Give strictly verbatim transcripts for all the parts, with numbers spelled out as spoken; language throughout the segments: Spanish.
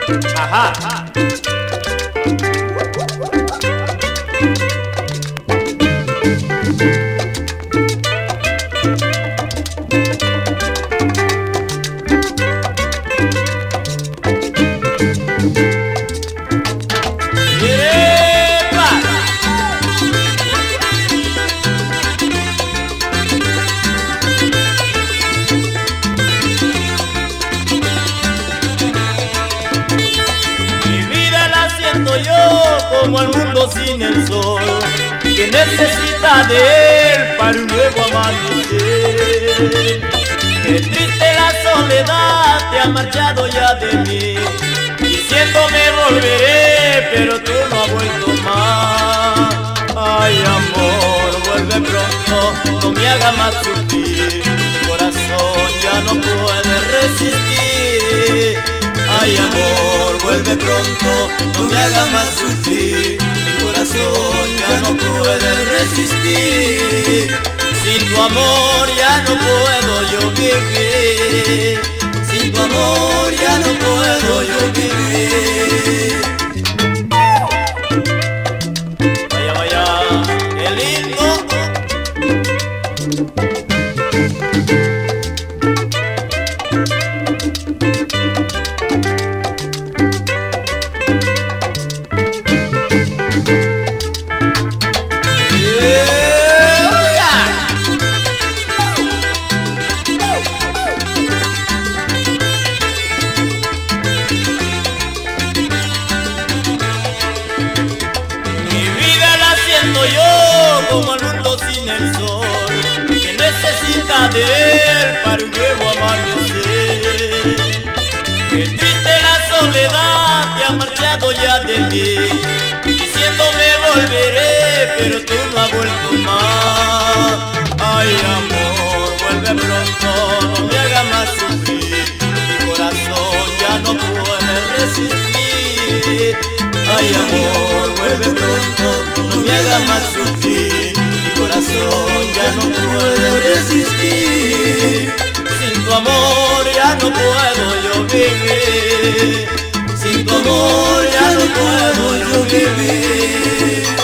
Ajá. Ajá. Como el mundo sin el sol, que necesita de él para un nuevo amanecer. Qué triste la soledad, te ha marchado ya de mí, diciéndome volveré, pero tú no has vuelto más. Ay amor, vuelve pronto, no me hagas más sufrir, mi corazón ya no puede resistir. Ay amor, vuelve pronto, no me hagas más sufrir, mi corazón ya no puede resistir. Sin tu amor ya no puedo yo vivir, sin tu amor ya no puedo yo vivir. Vaya, vaya, qué lindo. Yo como el mundo sin el sol, que necesita de él para un nuevo amanecer. Qué triste la soledad, te ha marchado ya de mí, diciéndome volveré, pero tú no has vuelto más. Ay amor, vuelve pronto, no me hagas más sufrir, mi corazón ya no puede resistir. Ay amor, vuelve pronto, no me hagas más sufrir, mi corazón ya no puede resistir. Sin tu amor ya no puedo yo vivir, sin tu amor ya no puedo yo vivir.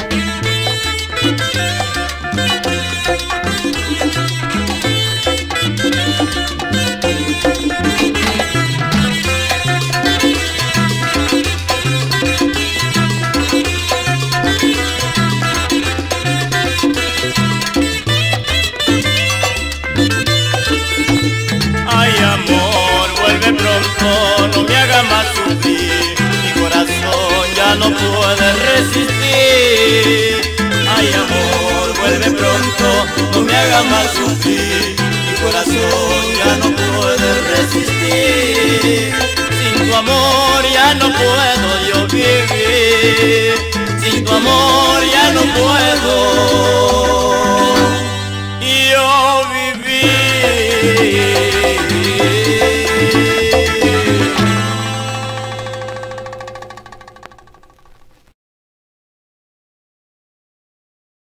Pronto, no me hagas más sufrir, mi corazón ya no puede resistir. Ay amor, vuelve pronto, no me hagas más sufrir, mi corazón ya no puede resistir. Sin tu amor ya no puedo yo vivir, sin tu amor